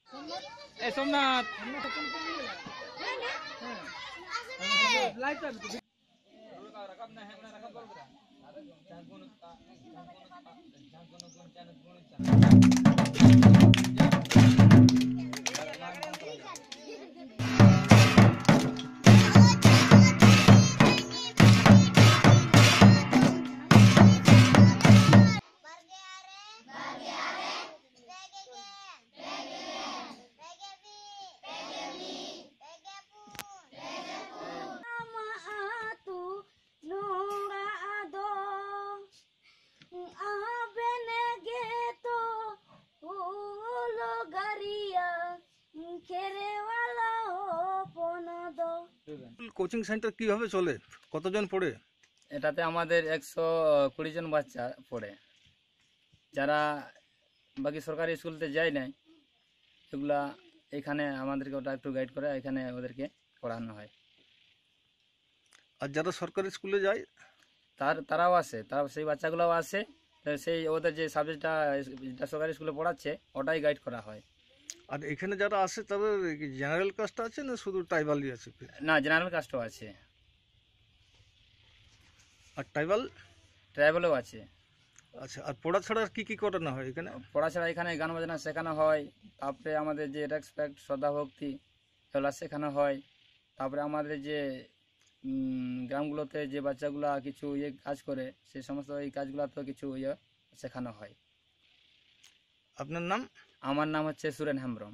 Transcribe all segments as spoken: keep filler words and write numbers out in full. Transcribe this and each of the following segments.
ए Somnath coaching centre কিভাবে চলে, কতজন পড়ে? এটাতে আমাদের একশো কুড়ি জন বাচ্চা পড়ে, যারা বাকি সরকারি স্কুলতে যায় নাই এগুলা এখানে আমাদেরকে ওটা একটু গাইড করে, এখানে ওদেরকে পড়ানো হয়। আর যারা সরকারি স্কুলে যায় তার তারাও আসে, তারা সেই বাচ্চাগুলোও আসে, সেই ওদের যে সাবজেক্টটা সরকারি স্কুলে পড়াচ্ছে ওটাই গাইড করা হয়। আর এখানে যারা আসে তাদের জেনারেল কাস্ট আছে না শুধু ট্রাইবালই আছে? না, জেনারেল কাস্টও আছে। আর ট্রাইবাল ট্রাইবালও আছে। আচ্ছা, আর পড়া ছাড়া কি কি করানো হয় এখানে? পড়া ছাড়া এখানে গান বাজনা শেখানো হয়, তারপরে আমাদের যে রেসপেক্ট শ্রদ্ধা ভক্তি এগুলো শেখানো হয়। তারপরে আমাদের যে গ্রামগুলোতে যে বাচ্চাগুলা কিছু ইয়ে কাজ করে সেই সমস্ত এই কাজগুলোতেও কিছু ইয়ে শেখানো হয়। আপনার নাম? আমার নাম হচ্ছে সুরেন হেমব্রম।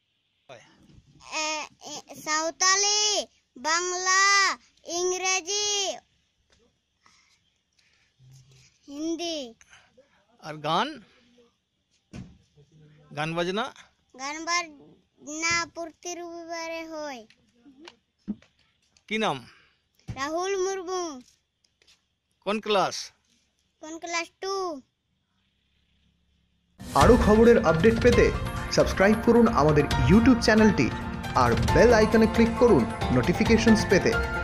সাঁওতালি, বাংলা, ইংরেজি, হিন্দি। আর গান গান বাজনা গান বাজনা প্রতি রবিবারে হয়। কি নাম? রাহুল মুর্মু। কোন ক্লাস? কোন ক্লাস টু। আরও খবরের আপডেট পেতে সাবস্ক্রাইব করুন আমাদের ইউটিউব চ্যানেলটি আর বেল আইকনে ক্লিক করুন নোটিফিকেশনস পেতে।